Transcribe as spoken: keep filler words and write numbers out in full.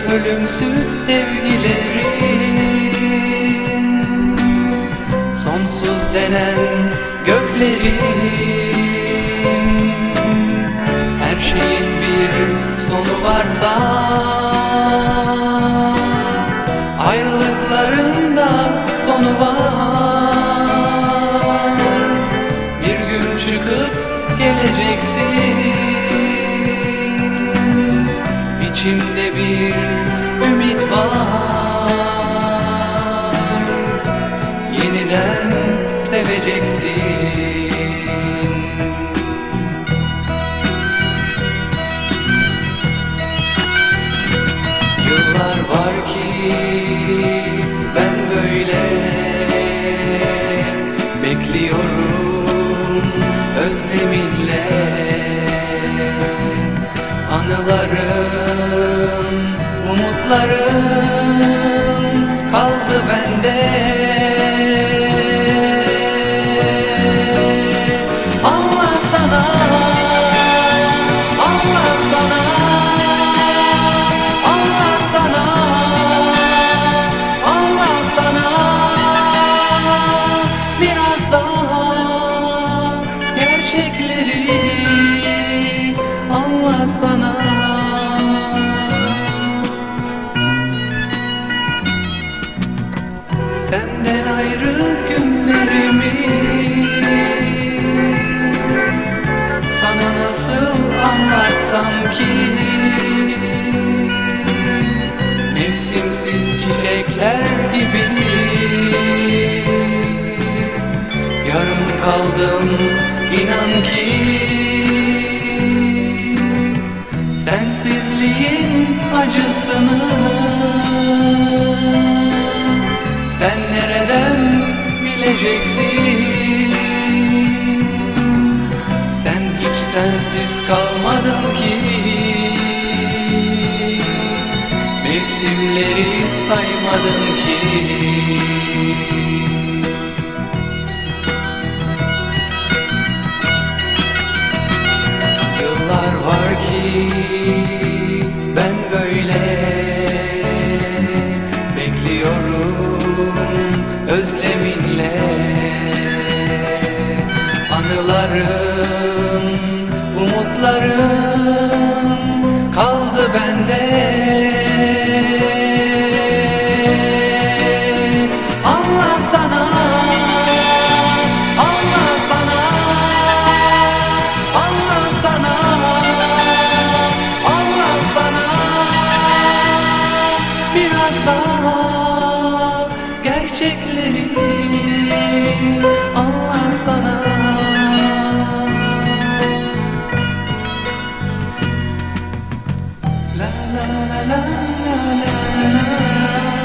ölümsüz sevgilerin, sonsuz denen göklerin, her şeyin bir sonu varsa, ayrılıkların da sonu var. Bir gün çıkıp geleceksin, İçimde bir ümit var, yeniden seveceksin. Yıllar var ki ben böyle bekliyorum özleminle. Anılarım, umutlarım kaldı bende. Allah sana, Allah sana, Allah sana, Allah sana. Biraz daha gerçekleri Allah sana. Senden ayrı günlerimi sana nasıl anlatsam ki? Mevsimsiz çiçekler gibi yarım kaldım inan ki. Sensizliğin acısını sen nereden bileceksin? Sen hiç sensiz kalmadın ki, mevsimleri saymadın ki. Yıllar var ki ben böyle bekliyorum özleminle. Anılarım, umutlarım kaldı bende. Allah sana, Allah sana, Allah sana, Allah sana. Biraz daha gerçekleri Allah sana. La la la la la la la.